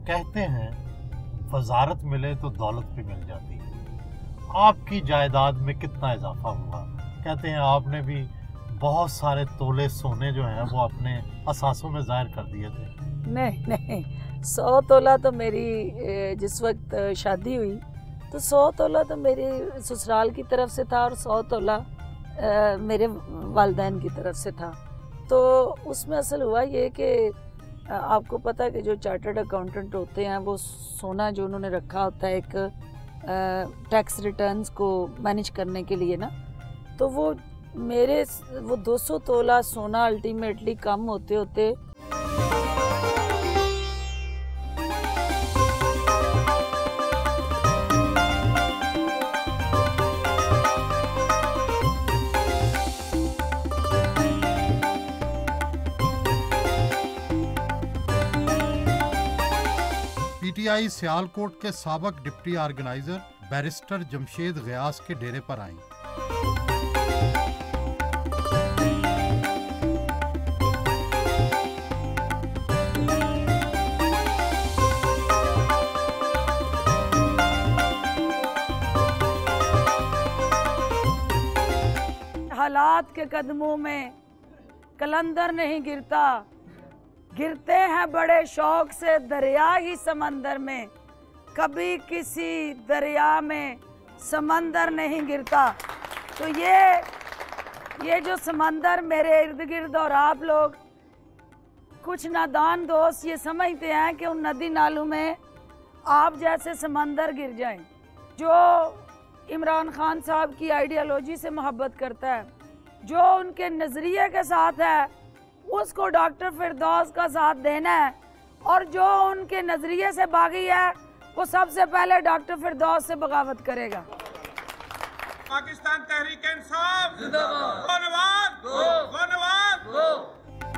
कहते हैं वजारत मिले तो दौलत भी मिल जाती है। आपकी जायदाद में कितना इजाफा हुआ? कहते हैं आपने भी बहुत सारे तोले सोने जो हैं वो अपने असासों में जाहिर कर दिए थे। नहीं, 100 तोला तो मेरी जिस वक्त शादी हुई तो 100 तोला तो मेरी ससुराल की तरफ से था और 100 तोला मेरे वालिदैन की तरफ से था। तो उसमें असल हुआ ये कि आपको पता है कि जो चार्टर्ड अकाउंटेंट होते हैं वो सोना जो उन्होंने रखा होता है एक टैक्स रिटर्न्स को मैनेज करने के लिए ना, तो वो 200 तोला सोना अल्टीमेटली कम होते होते पीटीआई सियालकोट के साबक deputy organiser barrister Jamshed Ghias के डेरे पर आई। हालात के कदमों में कलंदर नहीं गिरता, गिरते हैं बड़े शौक से दरिया ही समंदर में, कभी किसी दरिया में समंदर नहीं गिरता। तो ये जो समंदर मेरे इर्द गिर्द और आप लोग कुछ नादान दोस्त ये समझते हैं कि उन नदी नालों में आप जैसे समंदर गिर जाएं। जो इमरान खान साहब की आइडियोलॉजी से मोहब्बत करता है, जो उनके नज़रिए के साथ है, उसको डॉक्टर फिरदौस का साथ देना है, और जो उनके नजरिए से बागी है वो सबसे पहले डॉक्टर फिरदौस से बगावत करेगा। पाकिस्तान तहरीक इंसाफ जिंदाबाद, धन्यवाद, धन्यवाद।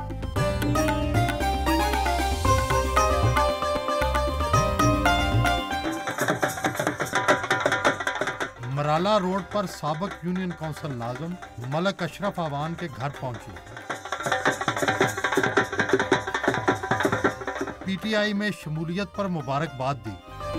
मराला रोड पर साबक यूनियन काउंसिल नाज़िम मलक अशरफ आवान के घर पहुंची। पीटीआई में शमूलियत पर मुबारकबाद दी।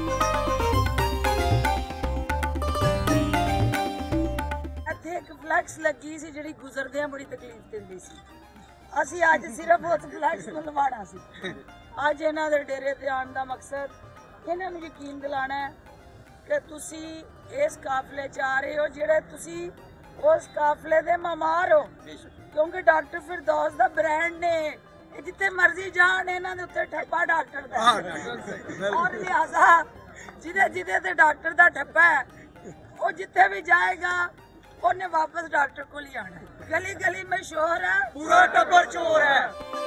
एक फ्लैक्स लगी सी जिहड़ी गुजरदे बड़ी तकलीफ दिंदी सी। असीं अज सिर्फ उस फ्लैक्स नूं लवाना सी। अज इन्हां दे डेरे ते आउण दा मकसद इन्हां नूं यकीन दिलाना है कि तुसीं इस काफले च आ रहे हो जिहड़े तुसीं उस काफले दे मेहमान हो, क्योंकि डॉक्टर फिरदौस दा ब्रांड ने जिथे मर्जी जान इन्हां दे उत्ते ठप्पा डॉक्टर दा, और लिहाजा जिदे ते डॉक्टर दा ठप्पा है वो जिथे भी जाएगा उन्हें वापस डॉक्टर को ही आना। गली गली में शोर है, पूरा टब्बर चोर है।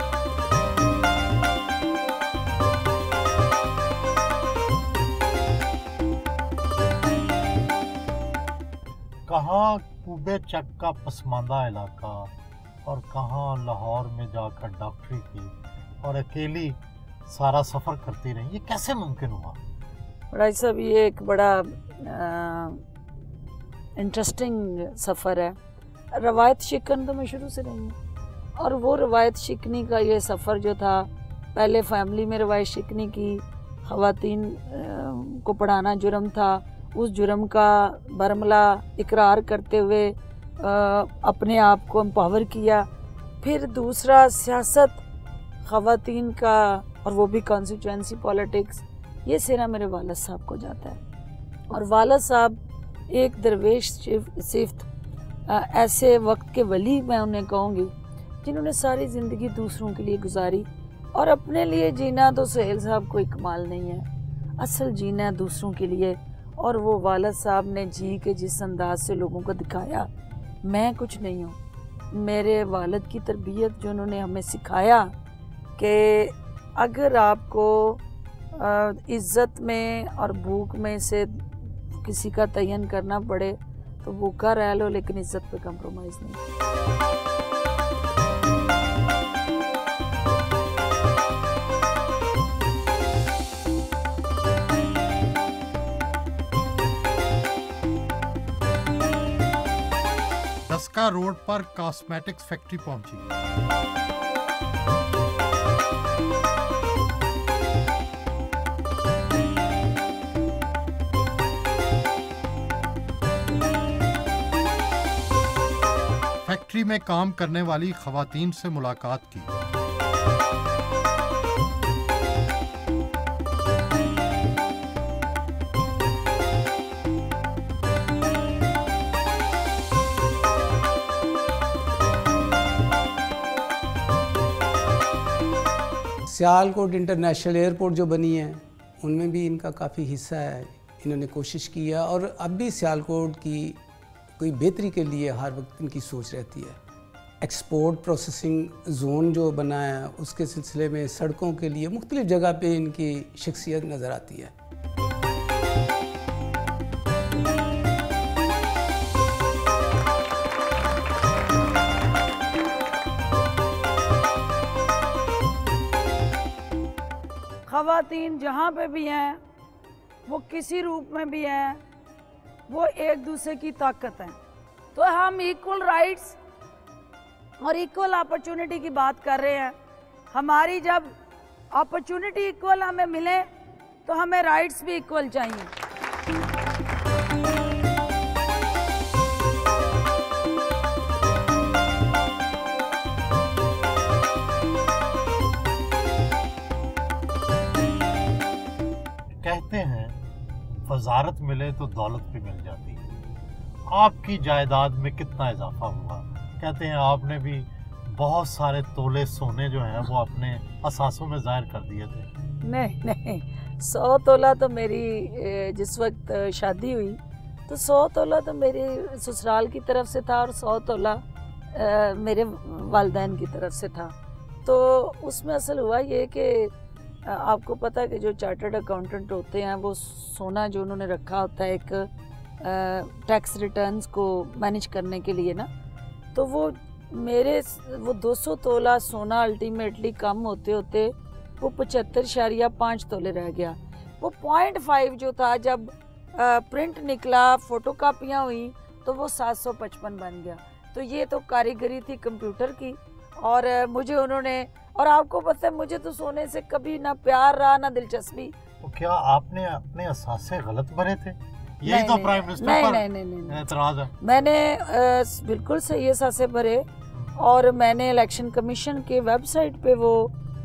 कहाँ कूबे चक का पसमानदा इलाका और कहाँ लाहौर में जाकर डॉक्टरी की और अकेली सारा सफ़र करती रही, ये कैसे मुमकिन हुआ? भाई साहब ये एक बड़ा इंटरेस्टिंग सफ़र है। रवायत शिकन तो मैं शुरू से रही हूँ, और वो रवायत शिकनी का ये सफ़र जो था, पहले फैमिली में रवायत शिकनी की, ख़वातीन को पढ़ाना जुर्म था, उस जुर्म का बरमला इकरार करते हुए अपने आप को एम्पावर किया। फिर दूसरा सियासत ख़वातीन का, और वो भी कॉन्स्टिट्यूएंसी पॉलिटिक्स, ये सेना मेरे वालिद साहब को जाता है। और वालिद साहब एक दरवेश सिफ्त ऐसे वक्त के वली मैं उन्हें कहूँगी, जिन्होंने सारी ज़िंदगी दूसरों के लिए गुजारी, और अपने लिए जीना तो सुहेल साहब कोई कमाल नहीं है, असल जीना है दूसरों के लिए। और वो वालिद साहब ने जी के जिस अंदाज से लोगों को दिखाया, मैं कुछ नहीं हूँ, मेरे वालिद की तरबियत जो उन्होंने हमें सिखाया कि अगर आपको इज़्ज़त में और भूख में से किसी का तयन करना पड़े तो भूखा रह लो, लेकिन इज़्ज़त पे कंप्रोमाइज़ नहीं। दस्का रोड पर कॉस्मेटिक्स फैक्ट्री पहुंची। फैक्ट्री में काम करने वाली खवातीन से मुलाकात की। सियालकोट इंटरनेशनल एयरपोर्ट जो बनी है उनमें भी इनका काफ़ी हिस्सा है। इन्होंने कोशिश की है और अब भी सियालकोट की कोई बेहतरी के लिए हर वक्त इनकी सोच रहती है। एक्सपोर्ट प्रोसेसिंग जोन जो बना है उसके सिलसिले में सड़कों के लिए मुख्तलिफ जगह पे इनकी शख्सियत नज़र आती है। ख़वातीन जहाँ पे भी हैं, वो किसी रूप में भी हैं, वो एक दूसरे की ताकत है। तो हम इक्वल राइट्स और इक्वल अपॉर्चुनिटी की बात कर रहे हैं। हमारी जब अपॉर्चुनिटी इक्वल हमें मिले तो हमें राइट्स भी इक्वल चाहिए। कहते हैं वजारत मिले तो दौलत भी मिल जाती है। आपकी जायदाद में कितना इजाफा हुआ? कहते हैं आपने भी बहुत सारे तोले सोने जो हैं वो अपने असासों में जाहिर कर दिए थे। नहीं, 100 तोला तो मेरी जिस वक्त शादी हुई तो 100 तोला तो मेरी ससुराल की तरफ से था और 100 तोला मेरे वालिदैन की तरफ से था। तो उसमें असल हुआ ये कि आपको पता है कि जो चार्टर्ड अकाउंटेंट होते हैं वो सोना जो उन्होंने रखा होता है एक टैक्स रिटर्न्स को मैनेज करने के लिए ना, तो वो 200 तोला सोना अल्टीमेटली कम होते होते वो 75.5 तोले रह गया। वो 0.5 जो था जब प्रिंट निकला, फोटो कापियाँ हुई तो वो 755 बन गया। तो ये तो कारीगरी थी कंप्यूटर की। और मुझे उन्होंने, और आपको पता है मुझे तो सोने से कभी ना प्यार रहा ना दिलचस्पी। तो क्या आपने अपने असासे गलत भरे थे? यही तो प्राइम मिनिस्टर पर एतराज है। मैंने बिल्कुल सही असासे भरे और मैंने इलेक्शन कमीशन के वेबसाइट पे वो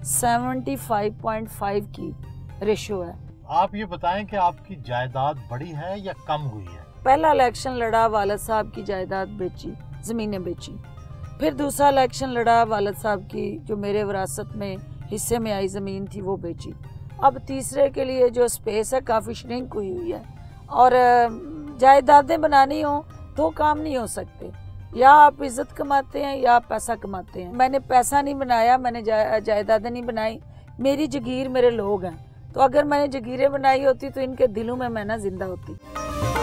75.5 की रेशो है। आप ये बताएं कि आपकी जायदाद बढ़ी है या कम हुई है? पहला इलेक्शन लड़ा, वालिद साहब की जायदाद बेची, ज़मीनें बेची। फिर दूसरा इलेक्शन लड़ा, वालिद साहब की जो मेरे विरासत में हिस्से में आई ज़मीन थी वो बेची। अब तीसरे के लिए जो स्पेस है काफ़ी श्रिंक हुई है। और जायदादें बनानी हो तो काम नहीं हो सकते, या आप इज़्ज़त कमाते हैं या आप पैसा कमाते हैं। मैंने पैसा नहीं बनाया, मैंने जायदादें नहीं बनाई। मेरी जगीर मेरे लोग हैं। तो अगर मैंने जगीरें बनाई होती तो इनके दिलों में मैं ना जिंदा होती।